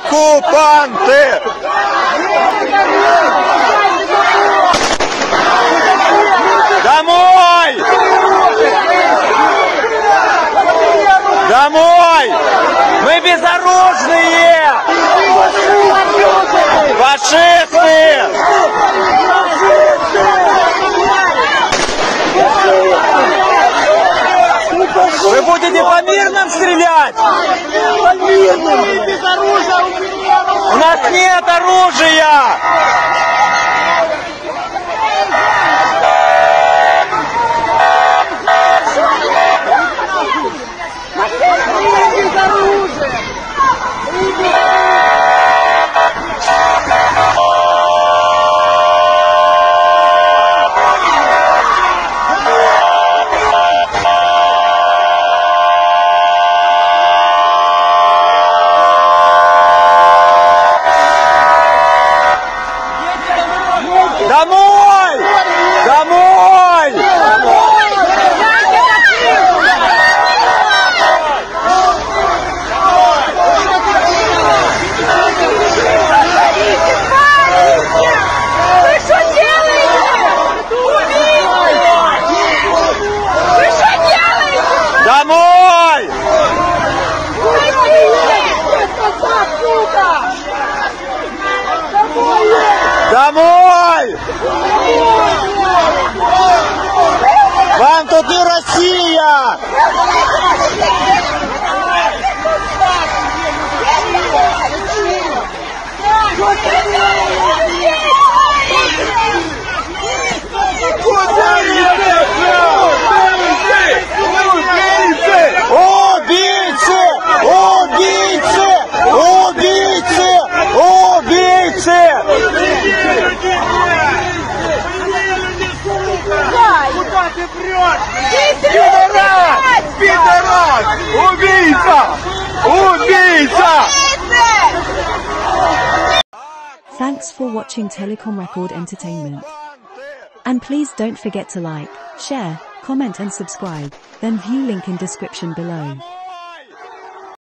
Оккупанты! Домой! Домой! Мы безоружные! Фашисты! Вы будете по мирным стрелять? По мирным! У нас нет оружия! Домой! Домой! Вы что делаете? Вы что делаете? Домой! Домой! Вам тут не Россия! Убийцы! Убийцы! Убийцы! Убийцы! Куда ты прешь? Пидорас! Пидорас! Убийца! Убийца! Thanks for watching Telecom Record Entertainment. And please don't forget to like, share, comment and subscribe, then view link in description below.